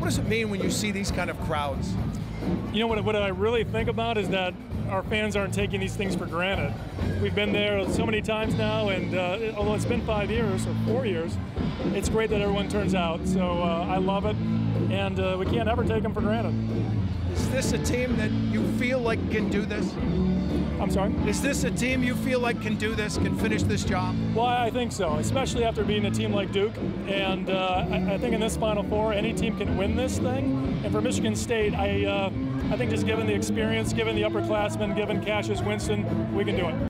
What does it mean when you see these kind of crowds? You know what I really think about is that our fans aren't taking these things for granted. We've been there so many times now, and although it's been 5 years or 4 years, it's great that everyone turns out. So I love it, and we can't ever take them for granted. Is this a team that you feel like can do this? I'm sorry? Is this a team you feel like can do this, can finish this job? Well, I think so, especially after beating a team like Duke. And I think in this Final Four, any team can win this thing. And for Michigan State, I think just given the experience, given the upperclassmen, given Cassius Winston, we can do it.